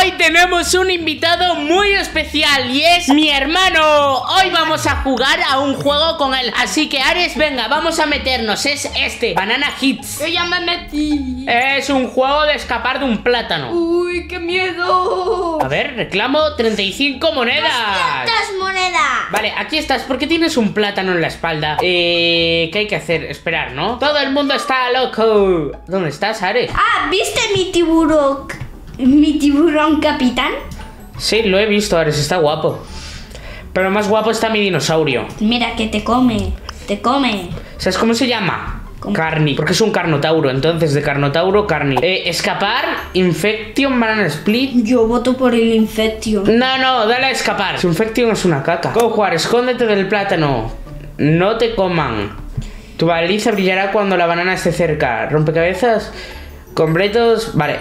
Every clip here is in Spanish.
Hoy tenemos un invitado muy especial y es mi hermano. Hoy vamos a jugar a un juego con él. Así que Ares, venga, vamos a meternos. Es este, Banana Hits. Yo ya me metí. Es un juego de escapar de un plátano. Uy, qué miedo. A ver, reclamo 35 monedas. 200 monedas. Vale, aquí estás. ¿Por qué tienes un plátano en la espalda? ¿Qué hay que hacer? Esperar, ¿no? Todo el mundo está loco. ¿Dónde estás, Ares? Ah, ¿viste mi tiburón? ¿Mi tiburón capitán? Sí, lo he visto, Ares, está guapo. Pero más guapo está mi dinosaurio. Mira que te come. Te come. ¿Sabes cómo se llama? ¿Cómo? Carni, porque es un carnotauro. Entonces, de carnotauro, Carni. Escapar, Infection, Banana Split. Yo voto por el Infection. No, dale a escapar. Su Infection es una caca. Go, Juar, escóndete del plátano. No te coman. Tu baliza brillará cuando la banana esté cerca. Rompecabezas completos. Vale.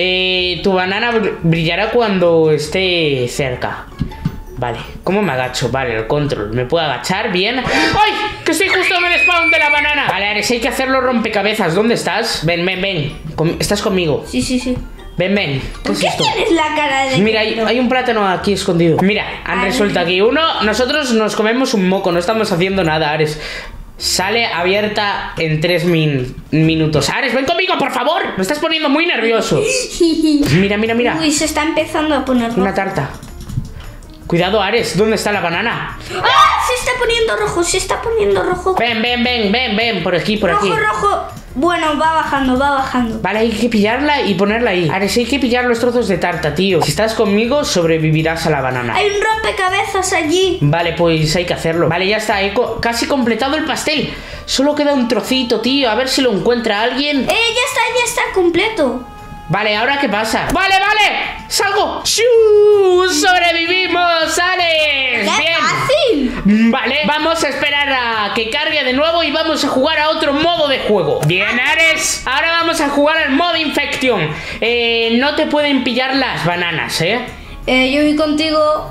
Tu banana brillará cuando esté cerca. Vale, ¿cómo me agacho? Vale, el control. ¿Me puedo agachar? Bien. ¡Ay! Que estoy justo en el spawn de la banana. Vale, Ares, hay que hacerlo rompecabezas. ¿Dónde estás? Ven. ¿Estás conmigo? Sí. Ven. ¿Por es qué esto? tienes la cara de... Mira, hay un plátano aquí escondido. Mira, han resuelto aquí uno. Nosotros nos comemos un moco. No estamos haciendo nada, Ares. Sale abierta en 3 minutos. Ares, ven conmigo, por favor. Me estás poniendo muy nervioso. Mira. Uy, se está empezando a poner rojo. Una tarta. Cuidado, Ares. ¿Dónde está la banana? ¡Ah! Se está poniendo rojo. Ven. Por aquí. Rojo. Bueno, va bajando. Vale, hay que pillarla y ponerla ahí. Ares, hay que pillar los trozos de tarta, tío. Si estás conmigo, sobrevivirás a la banana. Hay un rompecabezas allí. Vale, pues hay que hacerlo. Vale, ya está, he casi completado el pastel. Solo queda un trocito, tío. A ver si lo encuentra alguien. Ya está completo. Vale, ¿ahora qué pasa? ¡Vale! ¡Salgo! ¡Shuu! ¡Sobrevivimos, Ares! ¡Qué ¡Bien! fácil! Vale, vamos a esperar a que cargue de nuevo y vamos a jugar a otro modo de juego. Bien, Ares. Ahora vamos a jugar al modo Infection. No te pueden pillar las bananas, Yo voy contigo.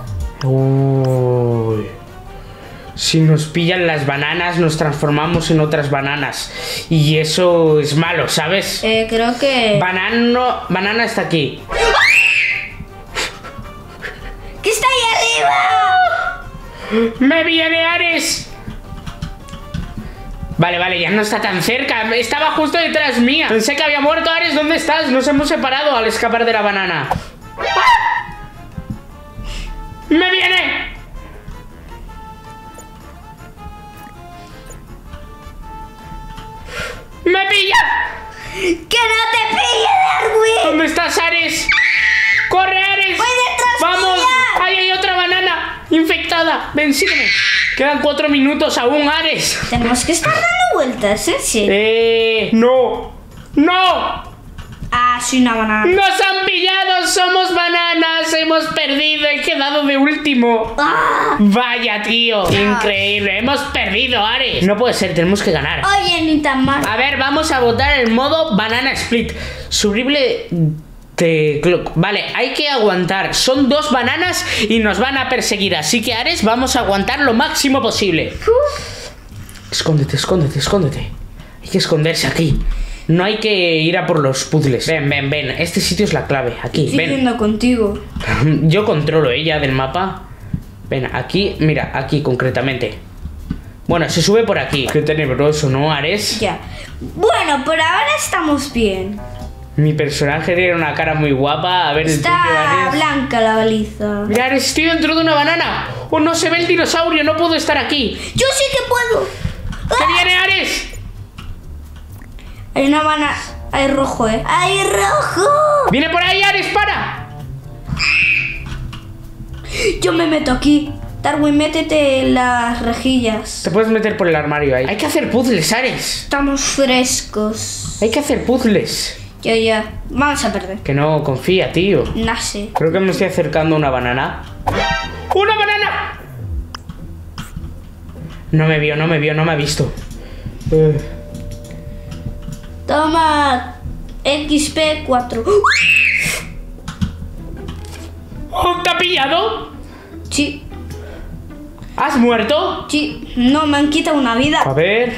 Uy. Si nos pillan las bananas, nos transformamos en otras bananas. Y eso es malo, ¿sabes? Creo que... Banana está aquí. ¿Qué está ahí arriba? ¡Me viene, Ares! Vale, ya no está tan cerca. Estaba justo detrás mía. Pensé que había muerto, Ares. ¿Dónde estás? Nos hemos separado al escapar de la banana. ¡Ah! ¡Me viene! ¡Me pilla! ¡Que no te pille, Darwin! ¿Dónde estás, Ares? ¡Corre, Ares! ¡Voy detrás ¡Vamos! tuya! ¡Ahí hay otra banana infectada! ¡Ven, sígueme! Quedan 4 minutos aún, Ares. Tenemos que estar dando vueltas, ¿sí? ¡No! Ah, soy una banana. ¡Nos han pillado! ¡Somos bananas! ¡Hemos perdido! ¡He quedado de último! Ah. ¡Vaya, tío! ¡Increíble! ¡Hemos perdido, Ares! No puede ser, tenemos que ganar. Oye, ni tan mal. A ver, vamos a votar el modo Banana Split. Subible de clock. Vale, hay que aguantar. Son 2 bananas y nos van a perseguir. Así que, Ares, vamos a aguantar lo máximo posible. Escóndete. Hay que esconderse aquí. No hay que ir a por los puzzles. Ven. Este sitio es la clave. Aquí, Estoy ven. yendo contigo. Yo controlo ella del mapa. Ven, aquí, mira, aquí concretamente. Bueno, se sube por aquí. Qué tenebroso, ¿no, Ares? Ya. Bueno, por ahora estamos bien. Mi personaje tiene una cara muy guapa. A ver, el tuyo, Está Ares. blanca la baliza. Mira, Ares, estoy dentro de una banana. Oh, no se ve el dinosaurio, no puedo estar aquí. Yo sí que puedo. ¿Qué viene, Ares? Hay una banana. Hay rojo, ¡Hay rojo! Viene por ahí, Ares, para. Yo me meto aquí. Darwin, métete en las rejillas. Te puedes meter por el armario ahí. Hay que hacer puzzles, Ares. Estamos frescos. Hay que hacer puzzles. Ya. Vamos a perder. Que no, confía, tío. Nace. Creo que me estoy acercando a una banana. ¡Una banana! No me ha visto. Toma XP4. ¡Oh, te ha pillado! Sí. ¿Has muerto? Sí. No, me han quitado una vida. A ver.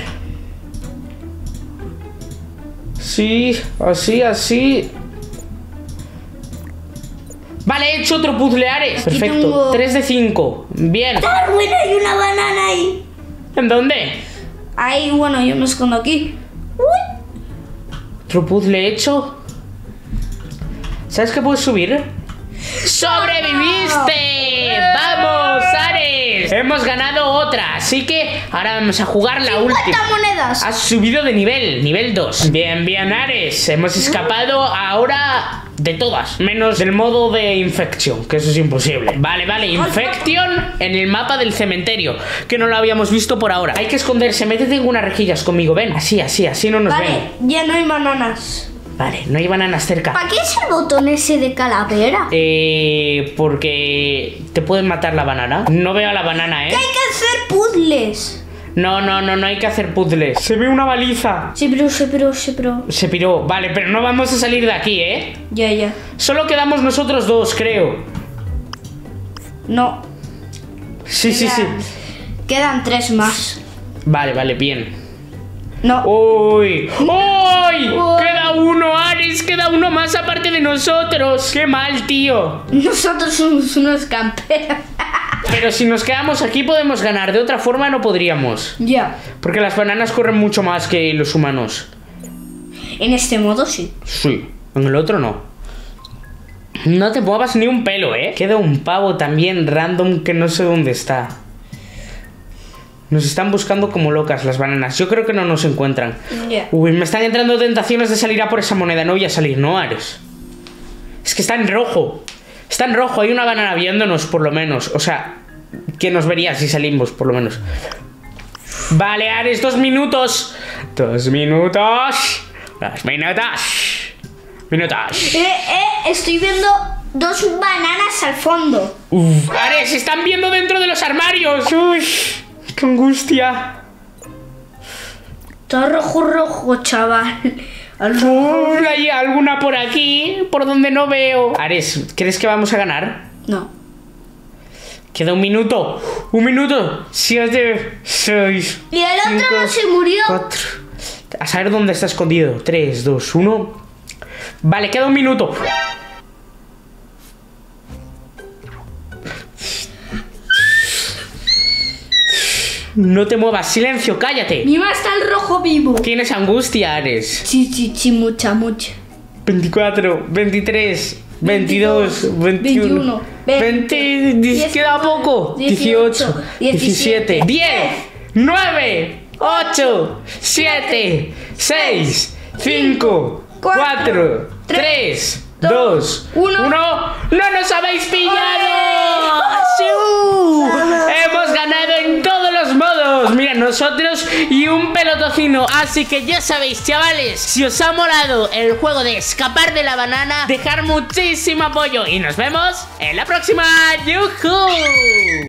Sí, así. Vale, he hecho otro puzzle, Ares. Aquí Perfecto. tengo- 3 de 5. Bien. Darwin, hay una banana ahí. ¿En dónde? Ahí, bueno, yo me escondo aquí. Uy. Otro puzzle hecho. ¿Sabes qué puedes subir? ¡Sobreviviste! ¡Vamos, Ares! Hemos ganado otra, así que ahora vamos a jugar la 50 última. monedas. Has subido de nivel 2. Bien, bien, Ares. Hemos escapado ahora de todas, menos del modo de infección, que eso es imposible. Vale, vale, infección en el mapa del cementerio, que no lo habíamos visto por ahora. Hay que esconderse, métete en unas rejillas conmigo, ven. Así no nos Vale, ven. ya no hay bananas. Vale, no hay bananas cerca. ¿Para qué es el botón ese de calavera? Porque te pueden matar la banana. No veo a la banana, Que hay que hacer puzzles. No hay que hacer puzzles. Se ve una baliza. Sí, pero. Se piró. Vale, pero no vamos a salir de aquí, ¿eh? Ya. Solo quedamos nosotros dos, creo. No. Sí. Quedan 3 más. Vale, bien. No. ¡Uy! Queda uno, Ares. Queda uno más aparte de nosotros. ¡Qué mal, tío! Nosotros somos unos camperos. Pero si nos quedamos aquí podemos ganar. De otra forma no podríamos. Ya. Porque las bananas corren mucho más que los humanos. En este modo sí. Sí, en el otro no. No te muevas ni un pelo, ¿eh? Queda un pavo también random que no sé dónde está. Nos están buscando como locas las bananas. Yo creo que no nos encuentran. Ya. Uy, me están entrando tentaciones de salir a por esa moneda. No voy a salir, ¿no, Ares? Es que está en rojo. Está en rojo, hay una banana viéndonos por lo menos. O sea, que nos vería si salimos por lo menos. Vale, Ares, 2 minutos. 2 minutos. 2 minutos. Estoy viendo 2 bananas al fondo. Uf, Ares, se están viendo dentro de los armarios. Uy, qué angustia. Todo rojo, chaval. Uy, hay alguna por aquí, por donde no veo. Ares, ¿crees que vamos a ganar? No. Queda 1 minuto. 1 minuto. 7, 6. Y el otro no se murió. 4. A saber dónde está escondido. 3, 2, 1. Vale, queda 1 minuto. No te muevas, silencio, cállate. Mima está el rojo vivo. Tienes angustia, Ares. Sí, mucha. 24, 23, 22, 21, 20, queda poco. 18, 17, 10, 9, 8, 7, 6, 5, 4, 3, 2, 1. ¡No nos habéis pillado! ¡Siu! Hemos ganado en todos los modos. Mira, nosotros y un pelotocino. Así que ya sabéis, chavales, si os ha molado el juego de escapar de la banana, dejar muchísimo apoyo y nos vemos en la próxima. ¡Yujú!